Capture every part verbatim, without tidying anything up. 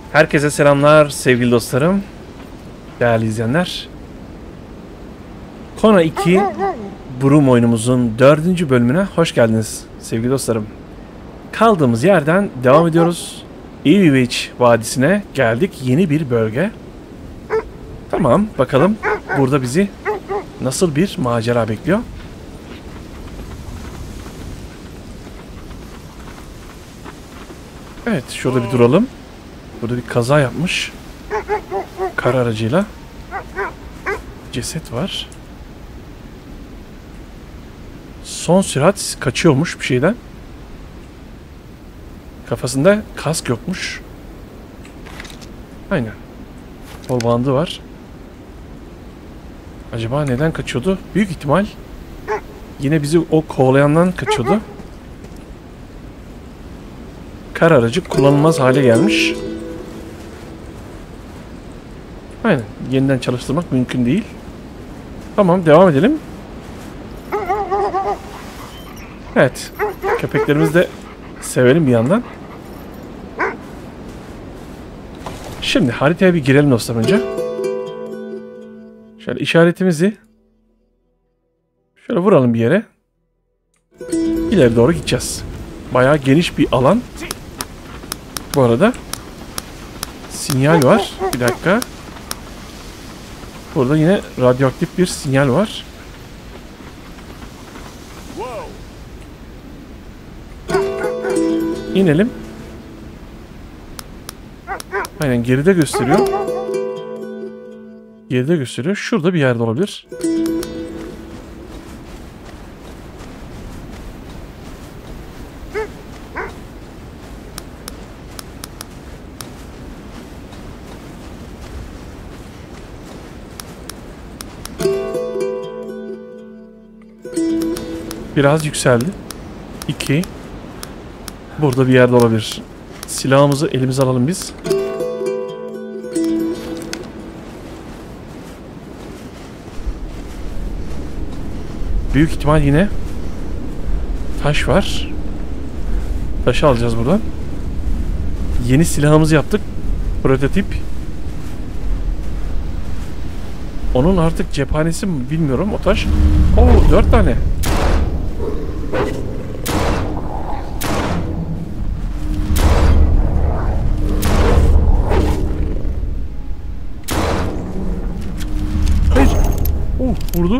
Herkese selamlar sevgili dostlarım, değerli izleyenler. Kona iki Broom oyunumuzun dördüncü bölümüne hoş geldiniz sevgili dostlarım. Kaldığımız yerden devam ediyoruz. Iviwitch Vadisi'ne geldik, yeni bir bölge. Tamam, bakalım burada bizi nasıl bir macera bekliyor. Evet, şurada bir duralım. Burada bir kaza yapmış. Kar aracıyla. Ceset var. Son sürat kaçıyormuş bir şeyden. Kafasında kask yokmuş. Aynen. Kol bandı var. Acaba neden kaçıyordu? Büyük ihtimal yine bizi o kovalayandan kaçıyordu. Kar aracı kullanılmaz hale gelmiş. Aynen. Yeniden çalıştırmak mümkün değil. Tamam, devam edelim. Evet. Köpeklerimizi de sevelim bir yandan. Şimdi haritaya bir girelim dostlar önce. Şöyle işaretimizi şöyle vuralım bir yere. İleri doğru gideceğiz. Bayağı geniş bir alan. Bu arada sinyal var. Bir dakika. Burada yine radyoaktif bir sinyal var. İnelim. Aynen, geride gösteriyor. Geride gösteriyor. Şurada bir yerde olabilir. Biraz yükseldi. İki. Burada bir yerde olabilir. Silahımızı elimize alalım biz. Büyük ihtimal yine taş var. Taşı alacağız buradan. Yeni silahımızı yaptık. Prototip. Onun artık cephanesi mi bilmiyorum o taş. Oo, dört tane. Hayır. Oh, vurdu.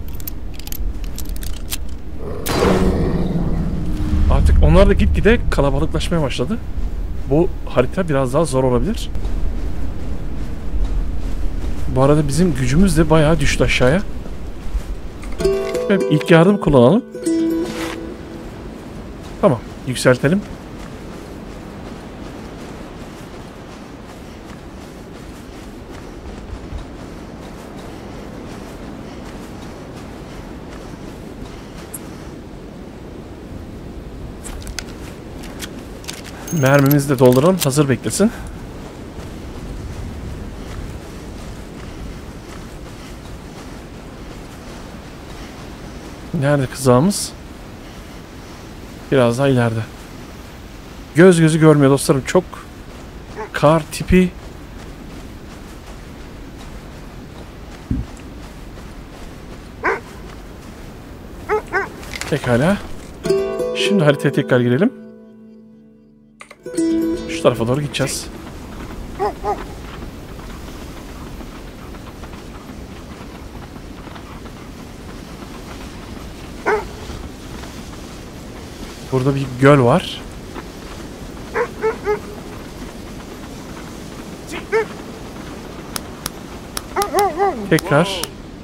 Artık onlar da gitgide kalabalıklaşmaya başladı. Bu harita biraz daha zor olabilir. Bu arada bizim gücümüz de bayağı düştü aşağıya. Ve ilk yardım kullanalım. Tamam, yükseltelim. Mermimizi de dolduralım, hazır beklesin. Nerede kızağımız? Biraz daha ileride. Göz gözü görmüyor dostlarım. Çok kar tipi. Pekala. Şimdi haritaya tekrar girelim. Şu tarafa doğru gideceğiz. Burada bir göl var. Tekrar.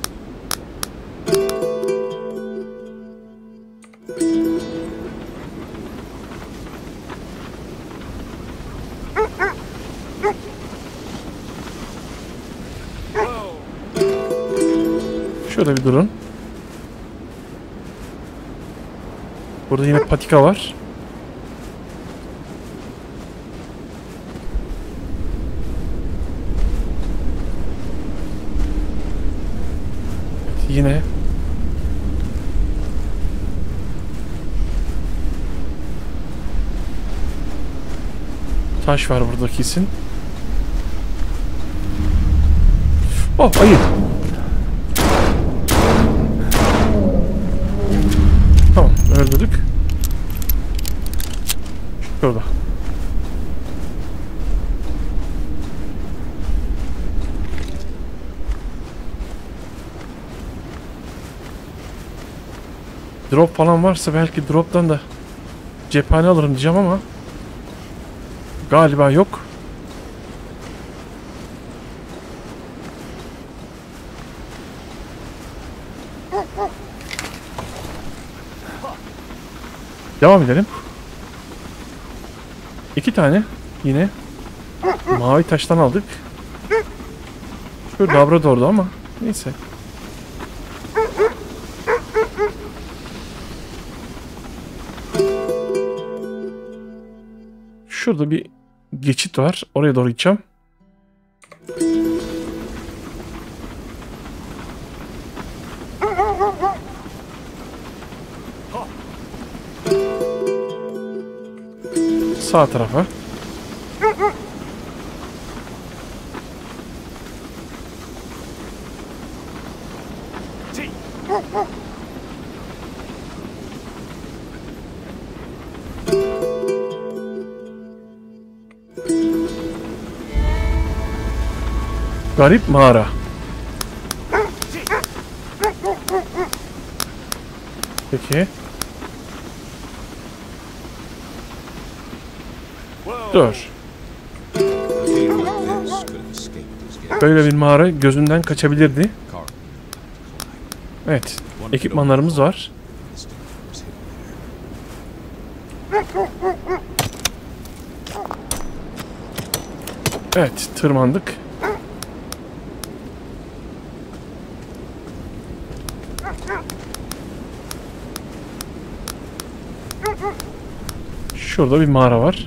Şöyle bir durun. Burada yine patika var. Evet, yine taş var burada kesin. Oh, ayı. Tamam, öldürdük. Şurada. Drop falan varsa belki drop'tan da cephane alırım diyeceğim ama galiba yok. Devam edelim. İki tane yine mavi taştan aldık. Şu Labrador'du ama neyse. Şurada bir geçit var. Oraya doğru gideceğim. Sağ tarafa. Garip mağara. Peki. Dur. Böyle bir mağara gözünden kaçabilirdi. Evet. Ekipmanlarımız var. Evet. Tırmandık. Şurada bir mağara var.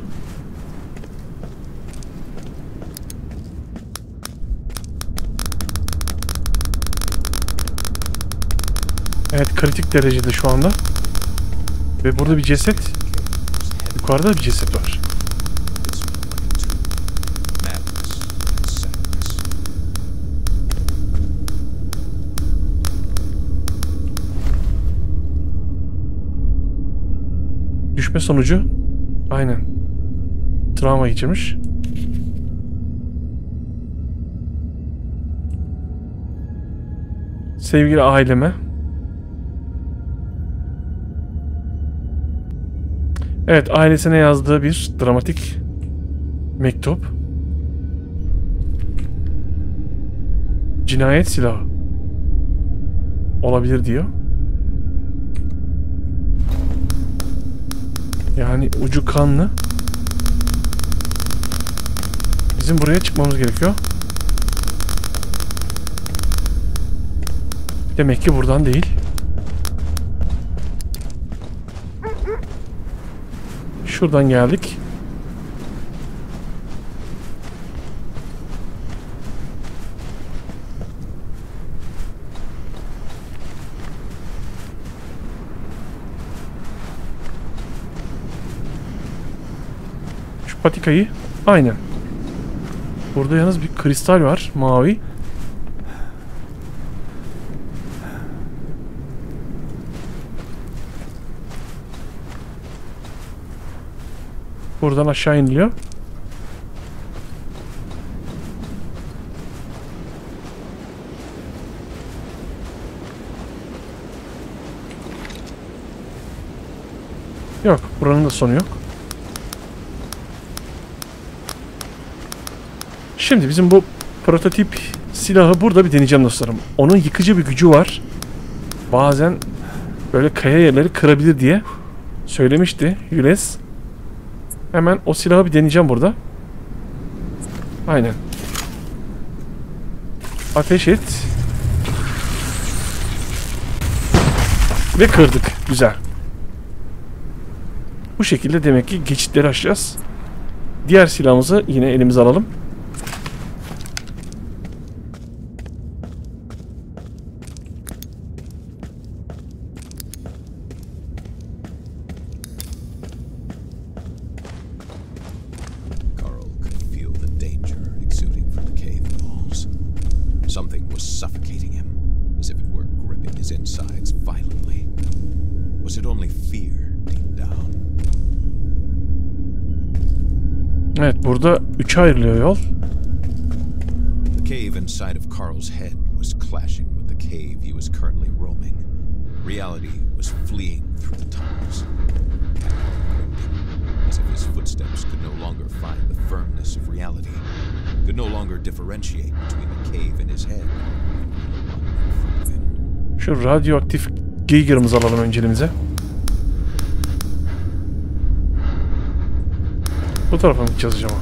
Evet, kritik derecede şu anda. Ve burada bir ceset. Yukarıda bir ceset var. Düşme sonucu. Aynen. Travma geçirmiş. Sevgili aileme. Evet, ailesine yazdığı bir dramatik mektup. Cinayet silahı olabilir diyor. Yani ucu kanlı. Bizim buraya çıkmamız gerekiyor. Demek ki buradan değil. Şuradan geldik. Şu patikayı. Aynen. Burada yalnız bir kristal var. Mavi. Buradan aşağı iniliyor. Yok. Buranın da sonu yok. Şimdi bizim bu prototip silahı burada bir deneyeceğim dostlarım. Onun yıkıcı bir gücü var. Bazen böyle kaya yerleri kırabilir diye söylemişti Yules. Hemen o silahı bir deneyeceğim burada. Aynen. Ateş et. Ve kırdık. Güzel. Bu şekilde demek ki geçitleri aşacağız. Diğer silahımızı yine elimize alalım. Something Evet, burada üçe ayrılıyor yol. The cave inside of Carl's head was clashing with the cave he was currently roaming. Reality was fleeing through the tunnels. As if his footsteps could no longer find the firmness of reality, could no longer differentiate between the cave in his head and the one in front of him. Şu radyoaktif Geiger'ımızı alalım önceliğimize. Bu tarafa mı gideceğiz acaba?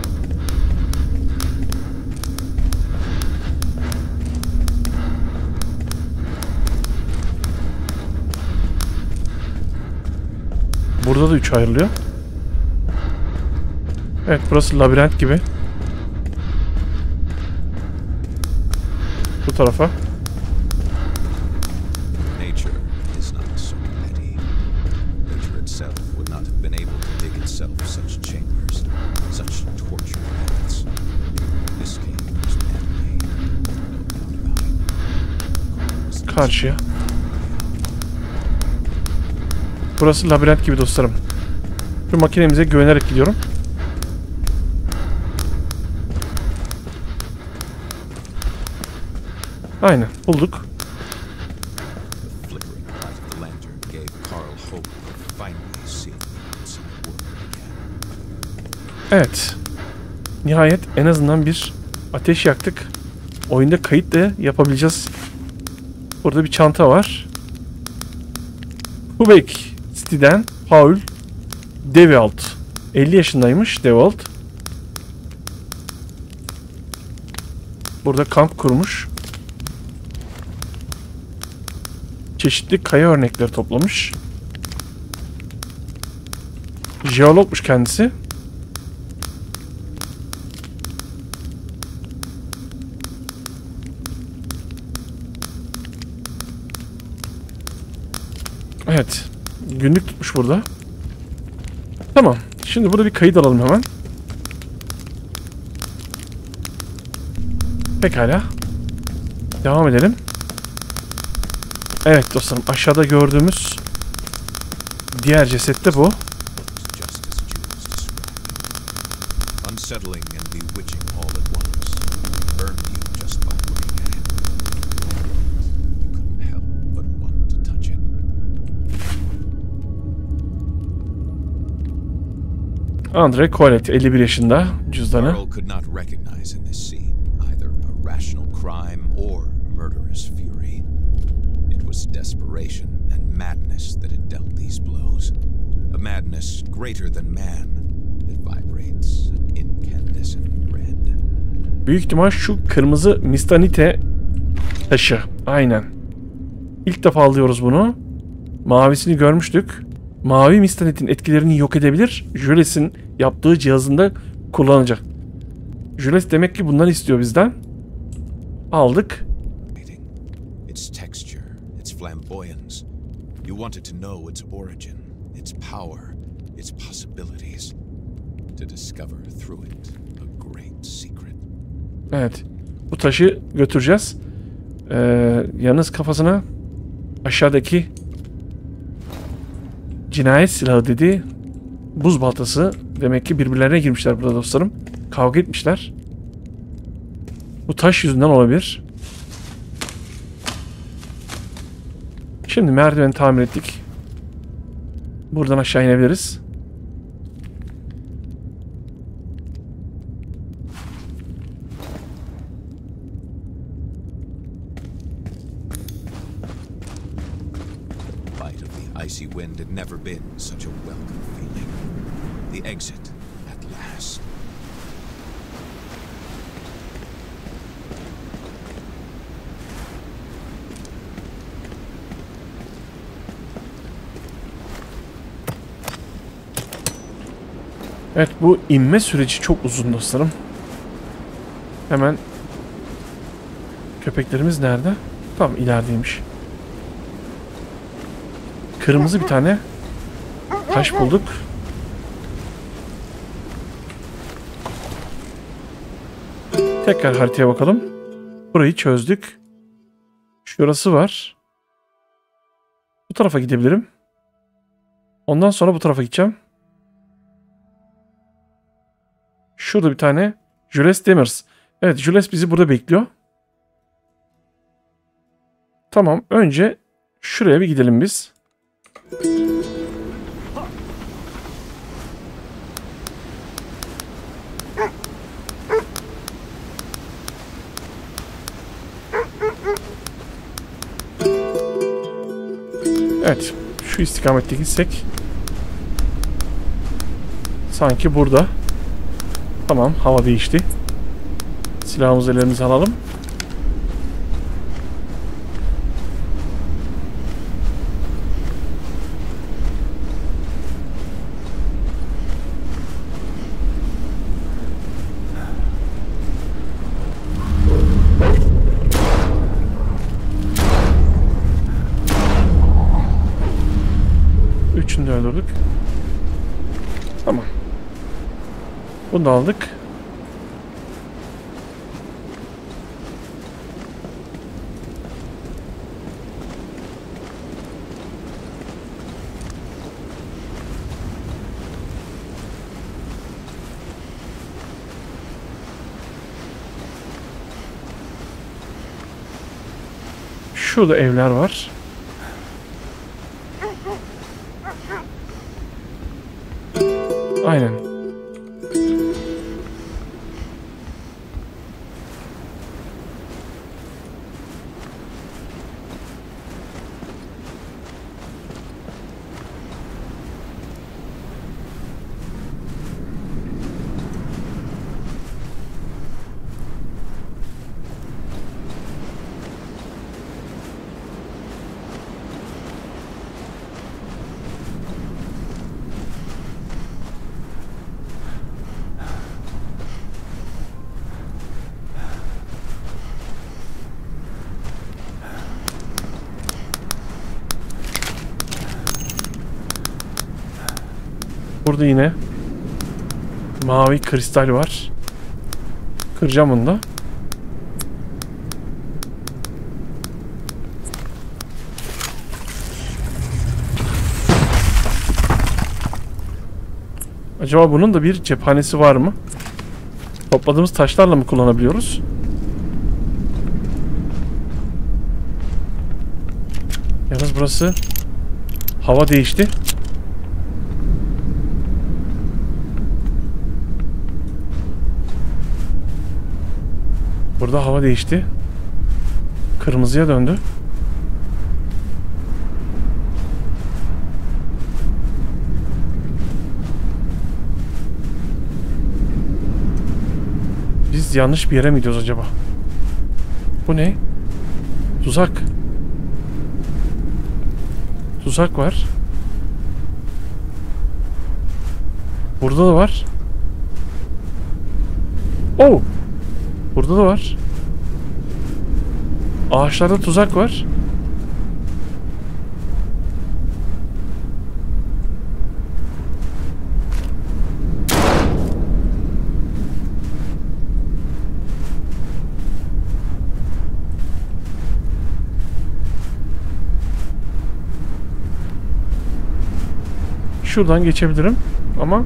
Burada da üç ayrılıyor. Evet, burası labirent gibi. Bu tarafa. Nature is not so petty. Nature itself would not have been able to dig itself such chambers, such torture paths. This cave was man-made, no doubt about it. Karşıya. Burası labirent gibi dostlarım. Şu makinemize güvenerek gidiyorum. Aynen, bulduk. Evet. Nihayet en azından bir ateş yaktık. Oyunda kayıt da yapabileceğiz. Burada bir çanta var. Quebec City'den Paul Devalt. elli yaşındaymış Devalt. Burada kamp kurmuş. Çeşitli kaya örnekleri toplamış. Jeologmuş kendisi. Evet. Günlük tutmuş burada. Tamam. Şimdi burada bir kayıt alalım hemen. Pekala. Devam edelim. Evet dostlarım, aşağıda gördüğümüz diğer ceset de bu. Andre Colette, elli bir yaşında, cüzdanı. Desperation and madness that had dealt these blows. A madness greater than man that vibrates an incandescent red. Büyük ihtimal şu kırmızı Mistanite taşı. Aynen. İlk defa alıyoruz bunu. Mavisini görmüştük. Mavi Mistanite'in etkilerini yok edebilir. Jules'in yaptığı cihazında kullanacak. Jules demek ki bunları istiyor bizden. Aldık. Flamboyance. You wanted to know its origin, its power, its possibilities. To discover through it a great secret. Evet. Bu taşı götüreceğiz. Ee, yalnız kafasına aşağıdaki cinayet silahı dedi. Buz baltası. Demek ki birbirlerine girmişler burada dostlarım. Kavga etmişler. Bu taş yüzünden olabilir. Şimdi merdiveni tamir ettik. Buradan aşağı inebiliriz. Bite of the icy wind had never been such a welcome feeling. The exit at last. Evet, bu inme süreci çok uzun dostlarım. Hemen köpeklerimiz nerede? Tamam, ilerideymiş. Kırmızı bir tane taş bulduk. Tekrar haritaya bakalım. Burayı çözdük. Şurası var. Bu tarafa gidebilirim. Ondan sonra bu tarafa gideceğim. Şurada bir tane Jules Demers. Evet, Jules bizi burada bekliyor. Tamam, önce şuraya bir gidelim biz. Evet, şu istikamette gitsek. Sanki burada. Tamam, hava değişti. Silahımızı ellerimize alalım. Üçünü de öldürdük. Tamam. Bunu da aldık. Şurada evler var. Aynen. Burada yine mavi kristal var. Kıracağım onu da. Acaba bunun da bir cephanesi var mı? Topladığımız taşlarla mı kullanabiliyoruz? Yalnız burası hava değişti. Burada hava değişti. Kırmızıya döndü. Biz yanlış bir yere mi gidiyoruz acaba? Bu ne? Tuzak. Tuzak var. Burada da var. Oh! Burada da var. Ağaçlarda tuzak var. Şuradan geçebilirim ama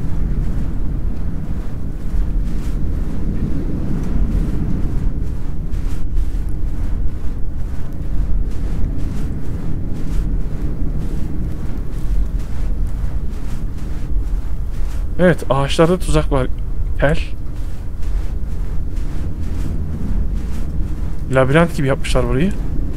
evet, ağaçlarda tuzak var. Tel. Labirent gibi yapmışlar burayı.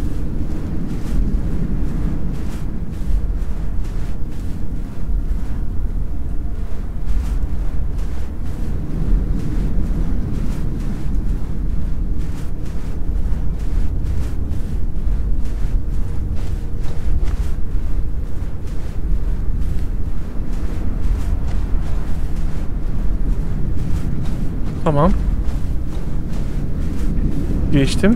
Tamam. Geçtim.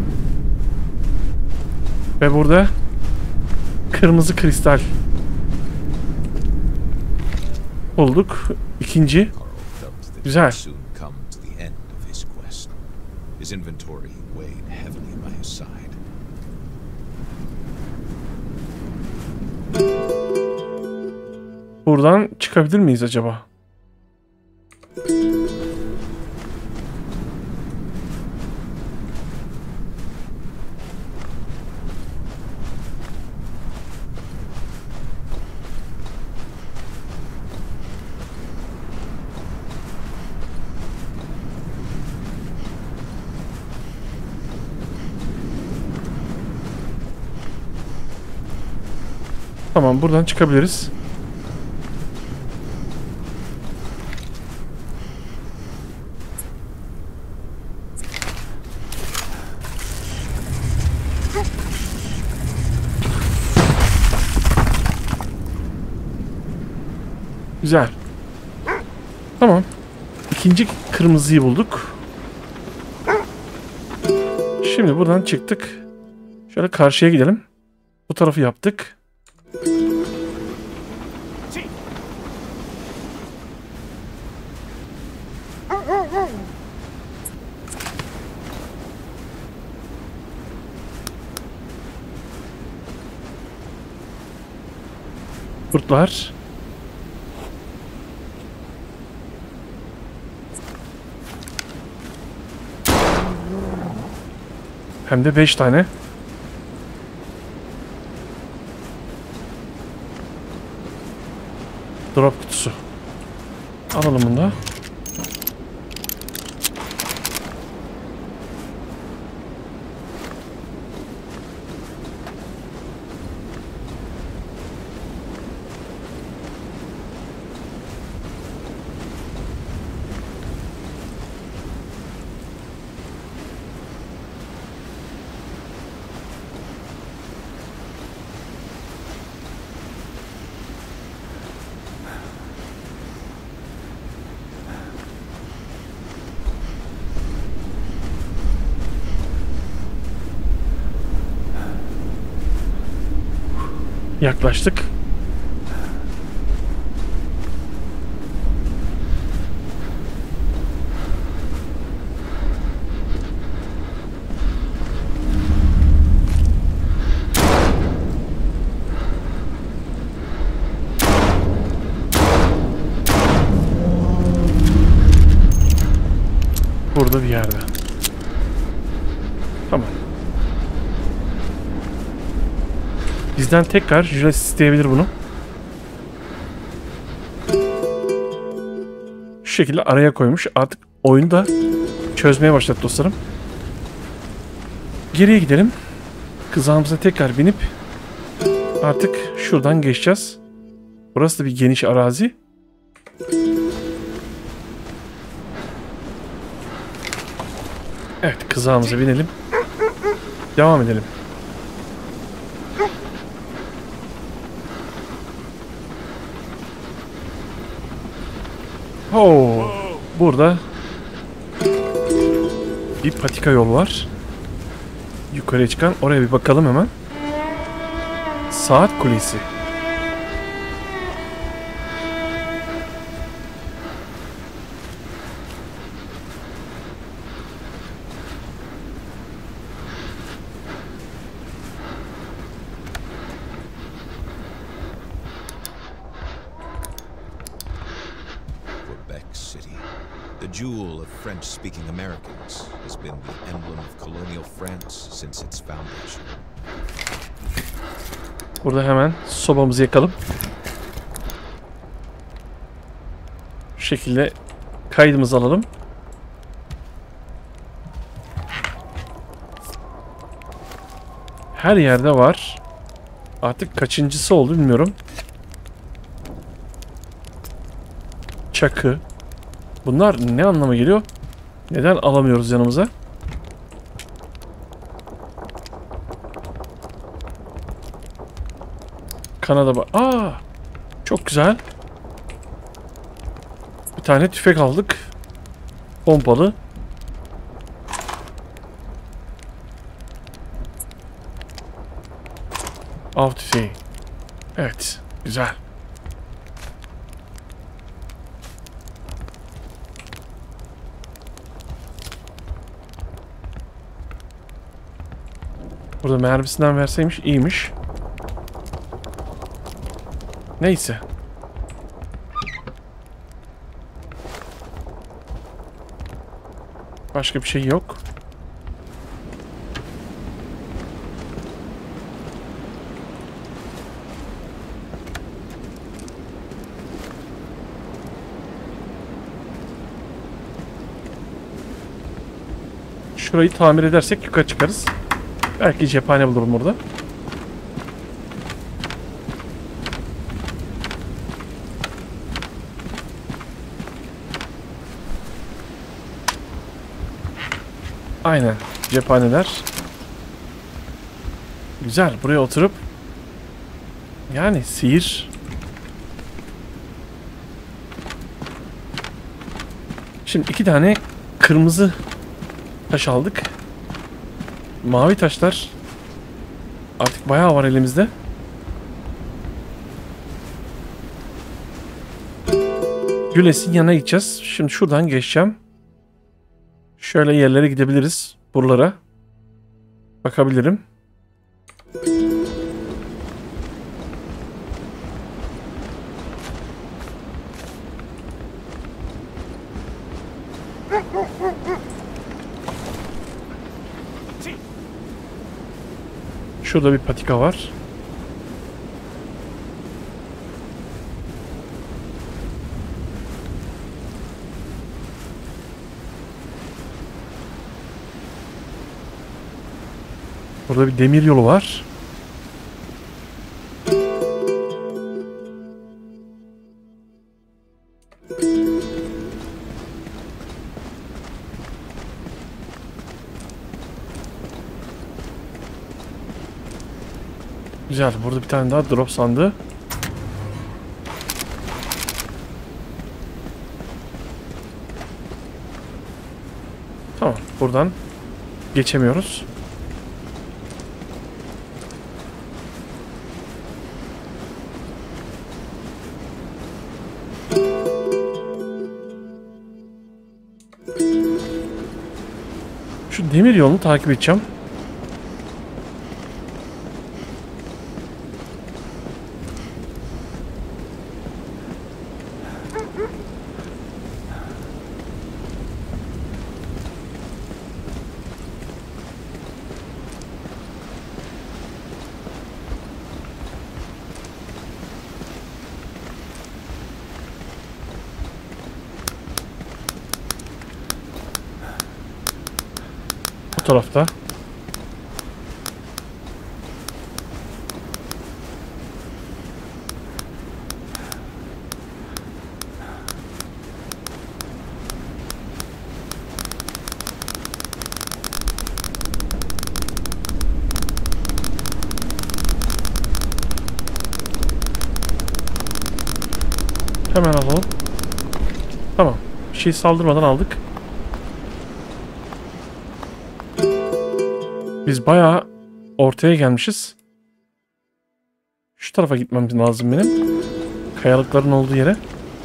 Ve burada kırmızı kristal bulduk. İkinci. Güzel. Buradan çıkabilir miyiz acaba? Tamam, buradan çıkabiliriz. Güzel. Tamam. İkinci kırmızıyı bulduk. Şimdi buradan çıktık. Şöyle karşıya gidelim. Bu tarafı yaptık. Kurtlar. Hem de beş tane. Drop kutusu. Alalım bunu da. Yaklaştık. Burada bir yerde. Tamam. Bizden tekrar ücret isteyebilir bunu. Şu şekilde araya koymuş. Artık oyunu da çözmeye başladı dostlarım. Geriye gidelim. Kızağımıza tekrar binip artık şuradan geçeceğiz. Burası da bir geniş arazi. Evet, kızağımıza binelim. Devam edelim. Oo, burada bir patika yol var. Yukarıya çıkan, oraya bir bakalım hemen. Saat kulesi. The jewel of French-speaking Americans has been the emblem of colonial France since its foundation. Burada hemen sobamızı yakalım. Şu şekilde kaydımızı alalım. Her yerde var. Artık kaçıncısı oldu bilmiyorum. Çakı. Bunlar ne anlama geliyor? Neden alamıyoruz yanımıza? Kanada bak. Aa! Çok güzel. Bir tane tüfek aldık. Pompalı. Av tüfeği. Evet. Güzel. Burada mermisinden verseymiş iyiymiş. Neyse. Başka bir şey yok. Şurayı tamir edersek yukarı çıkarız. Belki cephane bulurum burada. Aynen. Cephaneler. Güzel. Buraya oturup yani sihir. Şimdi iki tane kırmızı taş aldık. Mavi taşlar artık bayağı var elimizde. Güles'in yanına gideceğiz. Şimdi şuradan geçeceğim. Şöyle yerlere gidebiliriz. Buralara bakabilirim. Şurada bir patika var. Burada bir demir yolu var. Güzel. Burada bir tane daha drop sandığı. Tamam. Buradan geçemiyoruz. Şu demir yolunu takip edeceğim. Bu tarafta. Hemen alalım. Tamam. Bir şey saldırmadan aldık. Biz bayağı ortaya gelmişiz. Şu tarafa gitmem lazım benim. Kayalıkların olduğu yere.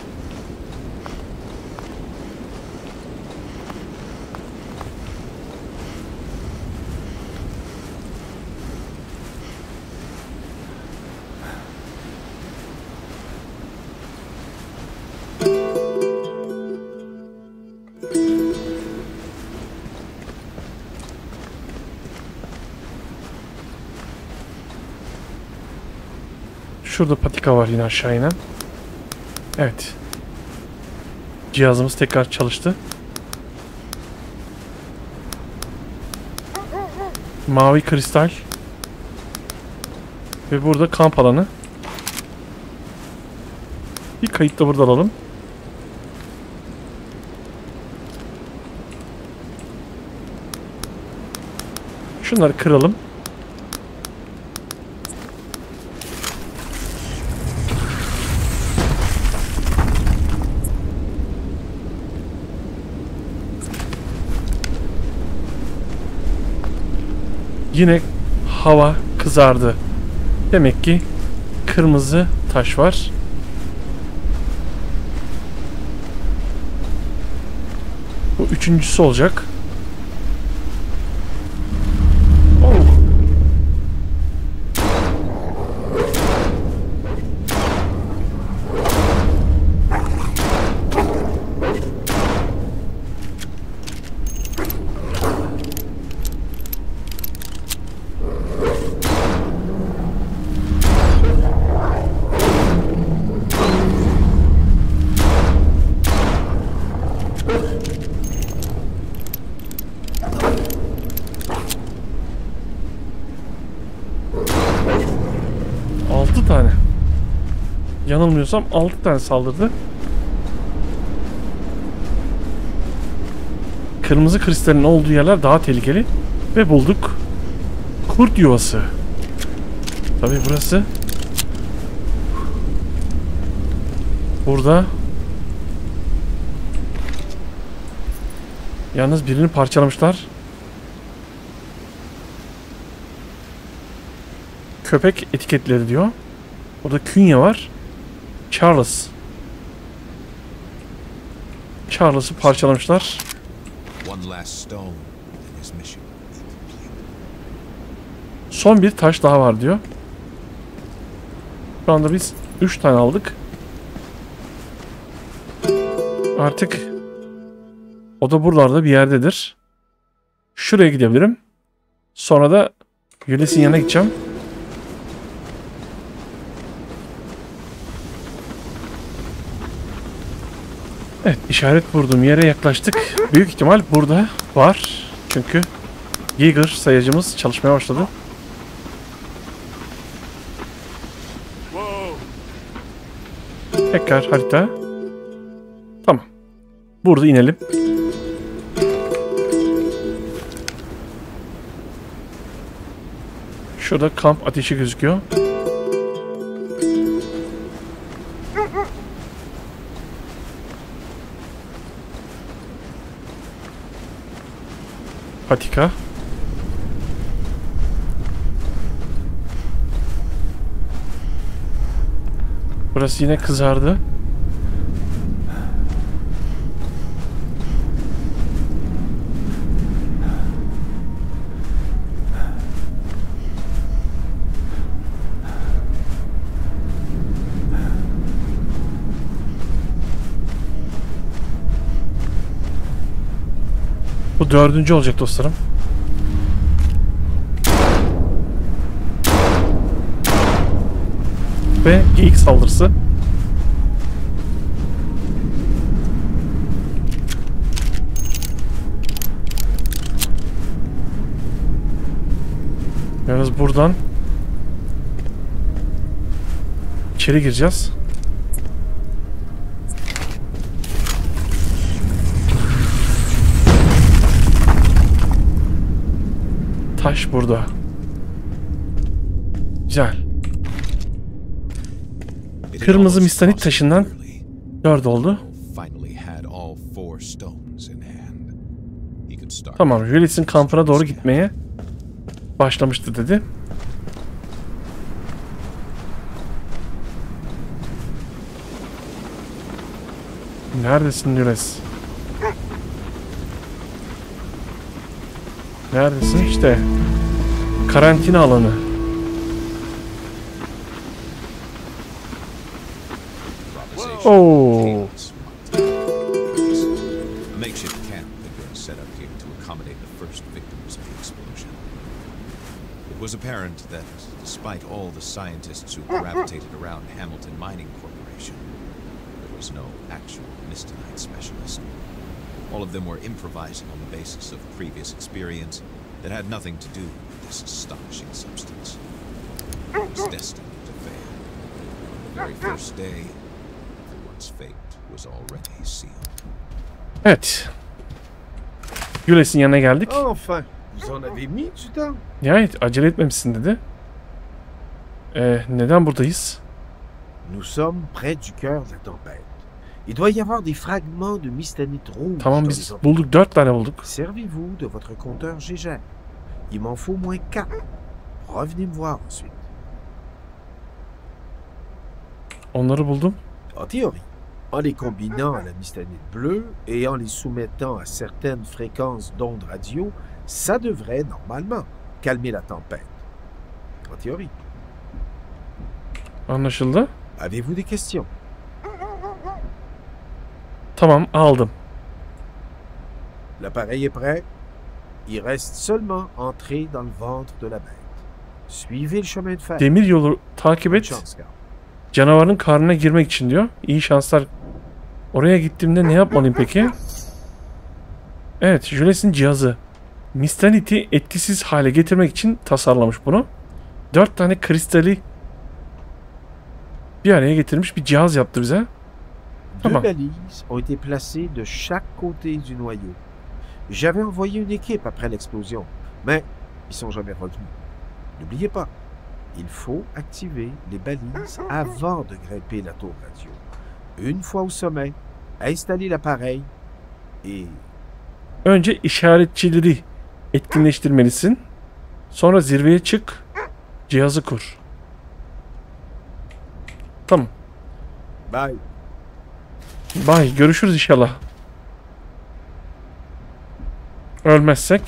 Şurada patika var yine aşağı inen. Evet. Cihazımız tekrar çalıştı. Mavi kristal. Ve burada kamp alanı. Bir kayıt da burada alalım. Şunları kıralım. Yine hava kızardı. Demek ki kırmızı taş var. Bu üçüncüsü olacak. Oh. altı tane. Yanılmıyorsam altı tane saldırdı. kırmızı kristalin olduğu yerler daha tehlikeli. Ve bulduk. Kurt yuvası. Tabii burası. Burada. Yalnız birini parçalamışlar. Köpek etiketleri diyor. Burada künye var. Charles. Charles'ı parçalamışlar. Son bir taş daha var diyor. Şu anda biz üç tane aldık. Artık o da buralarda bir yerdedir. Şuraya gidebilirim. Sonra da Ulysses'in yanına gideceğim. Evet, işaret vurduğum yere yaklaştık. Büyük ihtimal burada var. Çünkü Geiger sayacımız çalışmaya başladı. Tekrar harita. Tamam. Burada inelim. Şurada kamp ateşi gözüküyor. Patika. Burası yine kızardı. Bu dördüncü olacak dostlarım. Ve geyik saldırısı. Yalnız buradan içeri gireceğiz. Taş burada. Güzel. Kırmızı mistanit taşından dört oldu. Tamam, Ulysses'in kampına doğru gitmeye başlamıştı dedi. Neredesin Ulysses? Neredesin? İşte karantina alanı. Oh. It was apparent that despite all the scientists who gravitated around Hamilton Mining Corporation, there was no actual Mistinite specialist. All of them were improvising on the basis of previous experience that had nothing to do with this astonishing substance. It was destined to fail. The very first day, everyone's fate was already sealed. Evet. Ulysses'in yanına geldik. Enfin, vous en avez mis du temps. Nihayet acele etmemişsin dedi. Ee, neden buradayız? Nous sommes près du cœur de la tempête. Il doit y avoir des fragments de mistanite rouge. Tamam, biz bulduk. Dört tane bulduk. Servez-vous de votre compteur Gégère. Il m'en faut moins quatre. Revenez me voir ensuite. Onları buldum. En théorie, en les combinant à la mistanite bleue et en les soumettant à certaines fréquences d'ondes radio, ça devrait normalement calmer la tempête. En théorie. Anlaşıldı. Avez-vous des questions? Tamam, aldım. L'appareil est prêt. Il reste seulement entrer dans le ventre de la bête. Suivez le chemin de fer. Demir yolu takip et. Canavarın karnına girmek için diyor. İyi şanslar. Oraya gittiğimde ne yapmalıyım peki? Evet, Ulysses'in cihazı. Mistanit'i etkisiz hale getirmek için tasarlamış bunu. Dört tane kristali bir araya getirmiş bir cihaz yaptı bize. Deux balises ont été placées de chaque côté du noyau. J'avais envoyé une équipe après l'explosion, mais ils sont jamais revenus. N'oubliez pas, il faut activer les balises avant de grimper la tour radio. Une fois au sommet, installer l'appareil et... Önce işaretçileri etkinleştirmelisin. Sonra zirveye çık. Cihazı kur. Tamam. Bye. Bye. Görüşürüz inşallah. Ölmezsek.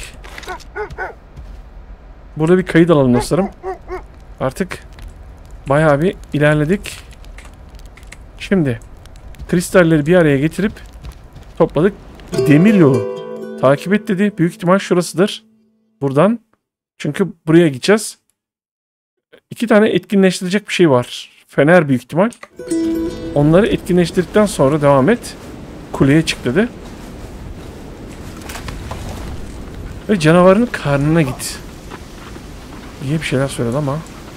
Burada bir kayıt alalım dostlarım. Artık bayağı bir ilerledik. Şimdi kristalleri bir araya getirip topladık. Demir yolu takip et dedi. Büyük ihtimal şurasıdır. Buradan. Çünkü buraya gideceğiz. İki tane etkinleştirecek bir şey var. Fener büyük ihtimal. Onları etkinleştirdikten sonra devam et. Kuleye çık dedi. Ve canavarın karnına git diye bir şeyler söyledi ama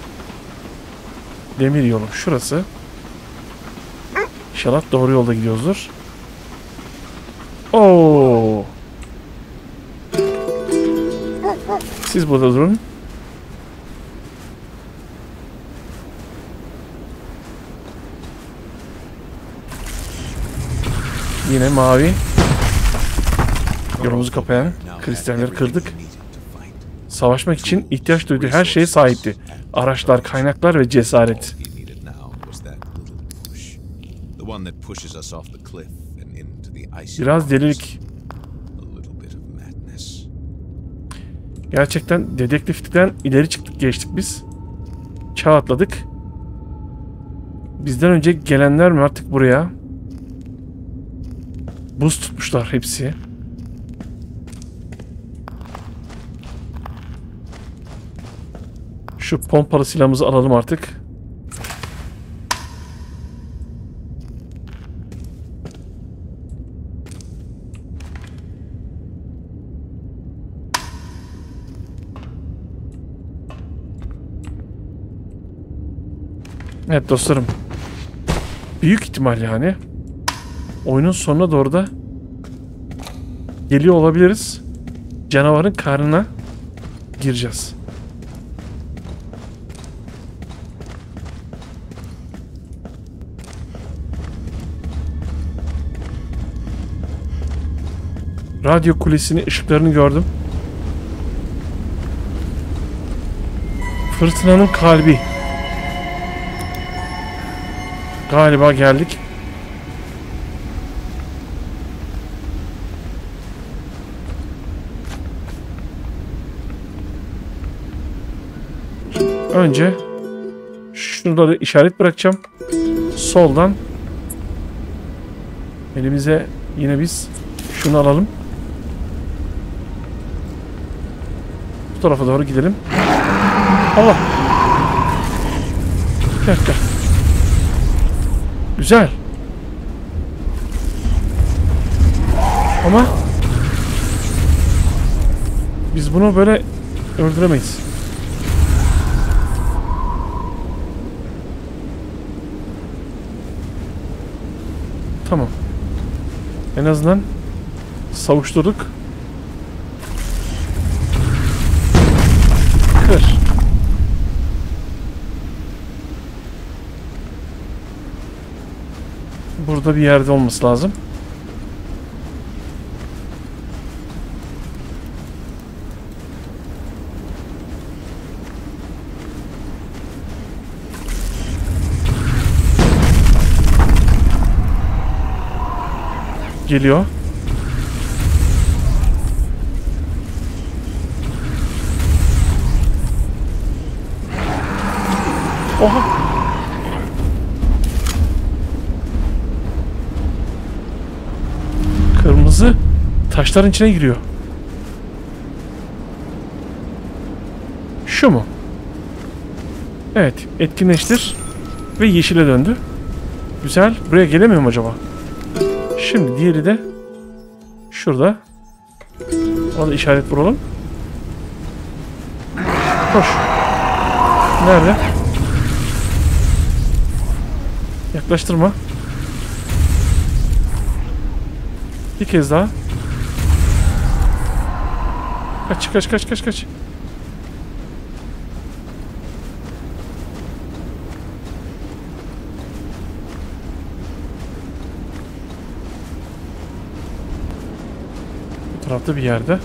demir yolu şurası. İnşallah doğru yolda gidiyoruzdur. Oo. Siz burada durun. Yine mavi. Yolumuzu kapayan kristalleri kırdık. Savaşmak için ihtiyaç duyduğu her şeye sahipti. Araçlar, kaynaklar ve cesaret. Biraz delilik. Gerçekten dedektiflikten ileri çıktık, geçtik biz. Çağ atladık. Bizden önce gelenler mi artık buraya? Buz tutmuşlar hepsi. Şu pompalı silahımızı alalım artık. Evet dostlarım. Büyük ihtimal yani. Oyunun sonuna doğru da geliyor olabiliriz. Canavarın karnına gireceğiz. Radyo kulesini, ışıklarını gördüm. Fırtınanın kalbi. Galiba geldik. Önce şunları işaret bırakacağım. Soldan elimize yine biz şunu alalım. Bu tarafa doğru gidelim. Allah. Bir dakika. Güzel. Ama biz bunu böyle öldüremeyiz. Tamam. En azından savuşturduk. Kır. Burada bir yerde olması lazım. Geliyor. Oha. Kırmızı taşların içine giriyor. Şu mu? Evet, etkinleştir ve yeşile döndü. Güzel. Buraya gelemiyorum acaba? Şimdi diğeri de şurada. Ona da işaret vuralım. Koş. Nerede? Yaklaştırma. Bir kez daha. Kaç kaç kaç kaç kaç. Bu tarafta bir yerde.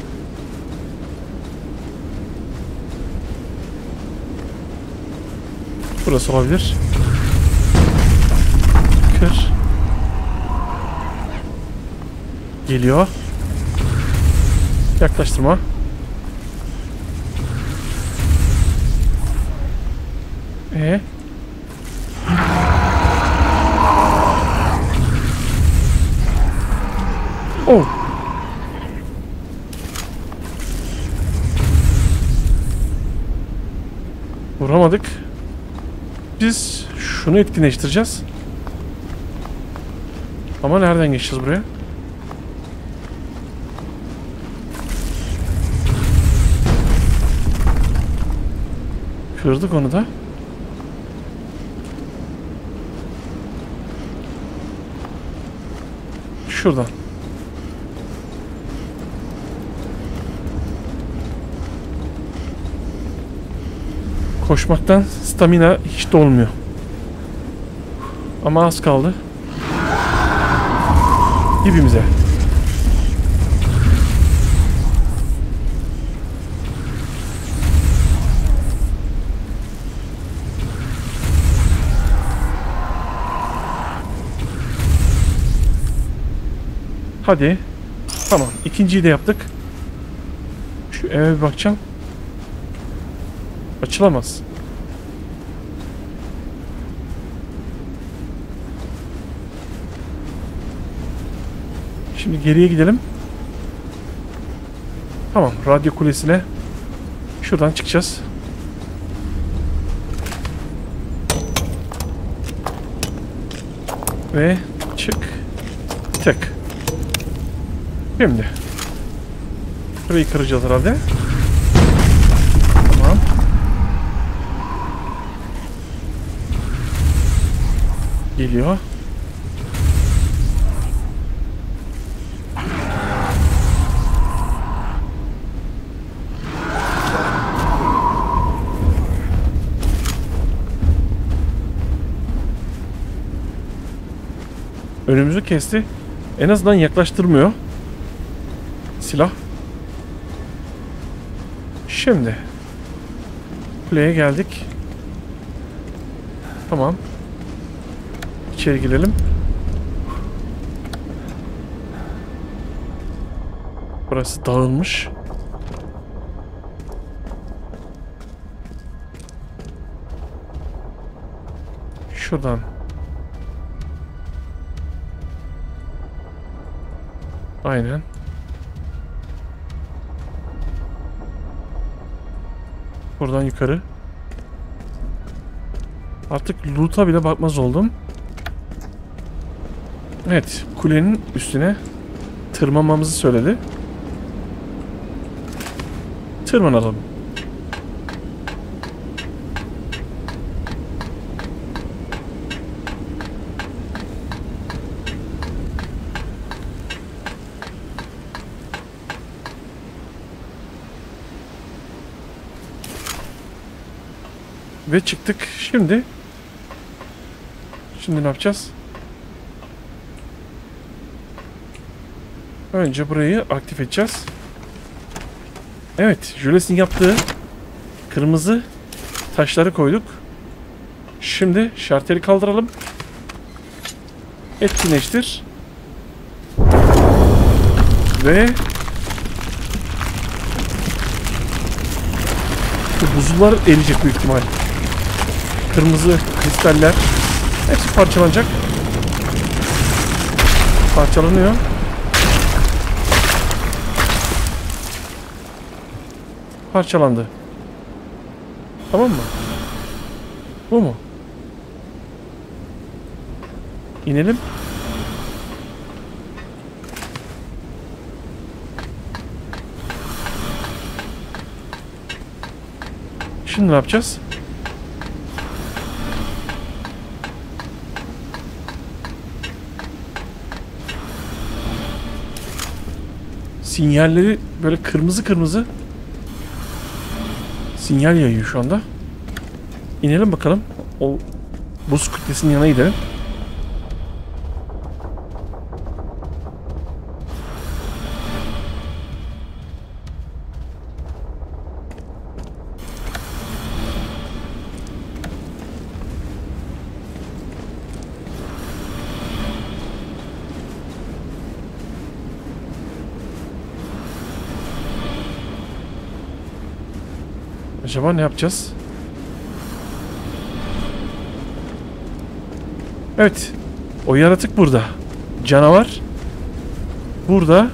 Burası olabilir. Kır. Geliyor. Yaklaştırma. Ee? Oh. Vuramadık. Biz şunu etkinleştireceğiz. Ama nereden geçeceğiz buraya? Kırdık onu da. Şuradan. Koşmaktan stamina hiç dolmuyor. Ama az kaldı. Dibimize. Hadi. Tamam. İkinciyi de yaptık. Şu eve bir bakacağım. Açılamaz. Şimdi geriye gidelim. Tamam. Radyo kulesine şuradan çıkacağız. Ve çık. Tık. Şimdi. Burayı kıracağız herhalde. Tamam. Geliyor. Önümüzü kesti. En azından yaklaştırmıyor. Silah. Şimdi. Kuleye geldik. Tamam. İçeri girelim. Burası dağılmış. Şuradan. Aynen. Buradan yukarı. Artık loot'a bile bakmaz oldum. Evet, kulenin üstüne tırmanmamızı söyledi. Tırmanalım. Ve çıktık. Şimdi Şimdi ne yapacağız? Önce burayı aktif edeceğiz. Evet, Jules'in yaptığı kırmızı taşları koyduk. Şimdi şarteli kaldıralım. Etkinleştir. Ve bu buzullar eriyecek büyük ihtimal. Kırmızı kristaller hepsi parçalanacak. Parçalanıyor. Parçalandı. Tamam mı? Bu mu? İnelim. Şimdi ne yapacağız? Sinyalleri böyle kırmızı kırmızı Sinyal yayıyor şu anda. İnelim bakalım. O buz kütlesinin yanına gidelim. Acaba ne yapacağız? Evet. O yaratık burada. Canavar burada.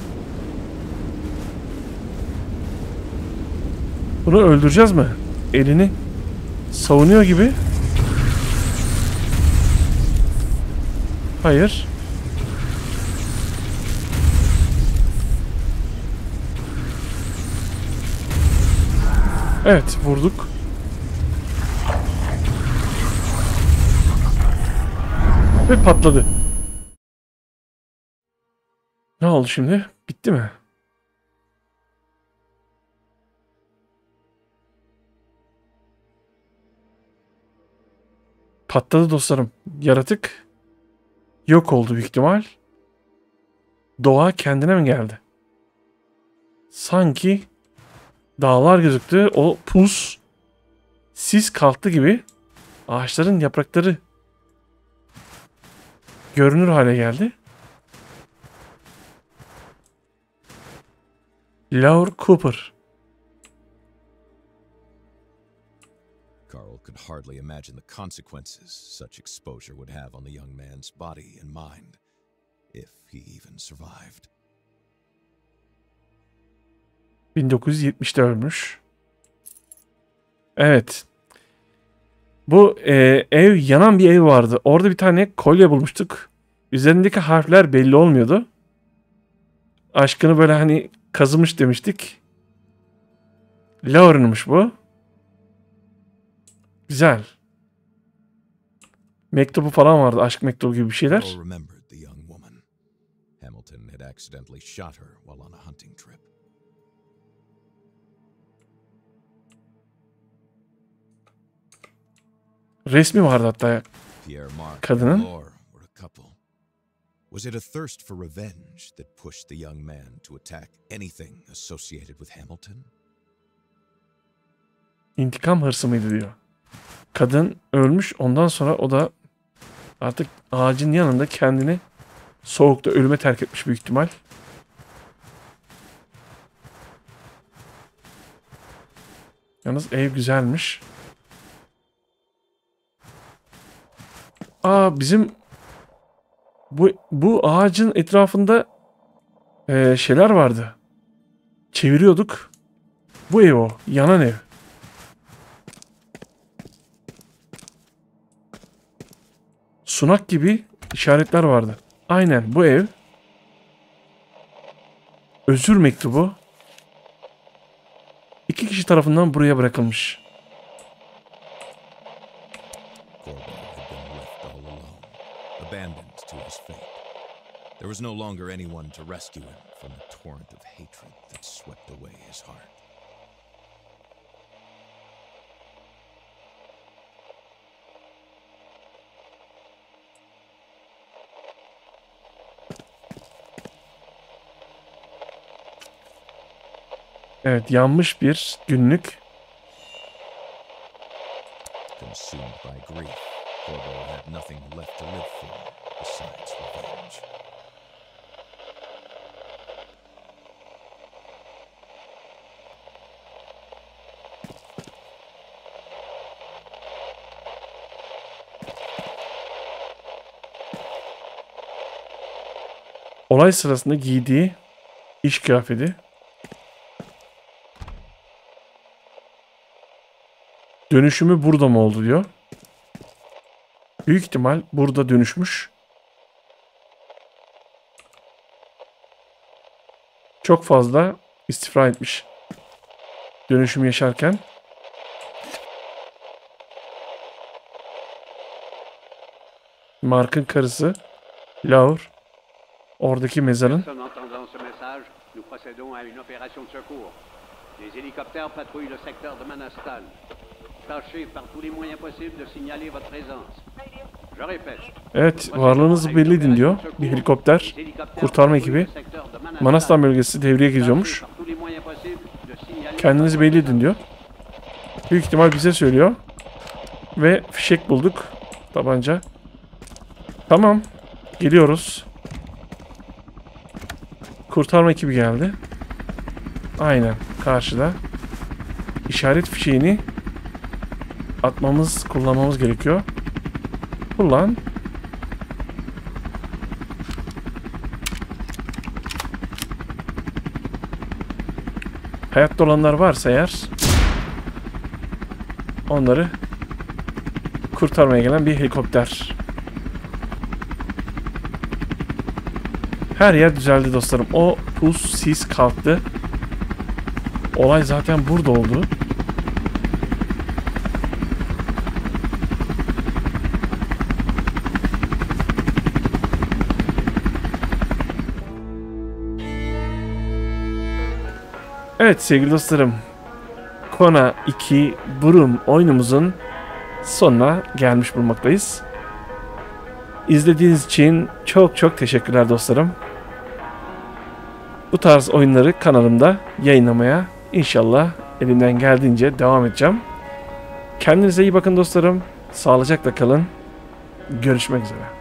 Bunu öldüreceğiz mi? Elini savunuyor gibi. Hayır. Evet, vurduk. Ve patladı. Ne oldu şimdi? Bitti mi? Patladı dostlarım. Yaratık yok oldu büyük ihtimal. Doğa kendine mi geldi? Sanki dağlar gözüktü. O pus, sis kalktı gibi. Ağaçların yaprakları görünür hale geldi. Laura Cooper. Carl could hardly imagine the consequences such exposure would have on the young man's body and mind, if he even survived. bin dokuz yüz yetmişte ölmüş. Evet. Bu e, ev, yanan bir ev vardı. Orada bir tane kolye bulmuştuk. Üzerindeki harfler belli olmuyordu. Aşkını böyle hani kazımış demiştik. Laura'nınmış bu. Güzel. Mektubu falan vardı. Aşk mektubu gibi bir şeyler. Carl remembered the young woman. Hamilton had accidentally shot her while on a hunting trip. Resmi vardı hatta. Pierre Marc Kadının. and Laure were a couple. Was it a thirst for revenge that pushed the young man to attack anything associated with Hamilton? İntikam hırsı mıydı diyor. Kadın ölmüş, ondan sonra o da artık ağacın yanında kendini soğukta ölüme terk etmiş büyük ihtimal. Yalnız ev güzelmiş. Aa, bizim bu bu ağacın etrafında e, şeyler vardı. Çeviriyorduk. Bu ev o. Yanan ev. Sunak gibi işaretler vardı. Aynen bu ev. Özür mektubu. İki kişi tarafından buraya bırakılmış. Corbo had been left all alone, abandoned to his fate. There was no longer anyone to rescue him from the torrent of hatred that swept away his heart. Evet, yanmış bir günlük. Consumed by grief, Corbo had nothing left to live for besides revenge. Olay sırasında giydiği iş kıyafeti. Dönüşümü burada mı oldu diyor. Büyük ihtimal burada dönüşmüş. Çok fazla istifra etmiş. Dönüşüm yaşarken. Mark'ın karısı Laure. Oradaki mezarın. Les hélicoptères patrouillent le secteur de Manastan. Tâchez par tous les moyens possibles de signaler votre présence. Je répète. Evet, varlığınızı belli edin diyor. Bir helikopter kurtarma ekibi Manastan bölgesi devreye giriyormuş. Kendinizi belli edin diyor. Büyük ihtimal bize söylüyor. Ve fişek bulduk. Tabanca. Tamam. Geliyoruz. Kurtarma ekibi geldi. Aynen. Karşıda. İşaret fişeğini atmamız, kullanmamız gerekiyor. Kullan. Hayatta olanlar varsa eğer onları kurtarmaya gelen bir helikopter. Her yer düzeldi dostlarım. O pus, sis kalktı. Olay zaten burada oldu. Evet sevgili dostlarım. Kona iki Broom oyunumuzun sonuna gelmiş bulunmaktayız. İzlediğiniz için çok çok teşekkürler dostlarım. Bu tarz oyunları kanalımda yayınlamaya inşallah elimden geldiğince devam edeceğim. Kendinize iyi bakın dostlarım. Sağlıcakla kalın. Görüşmek üzere.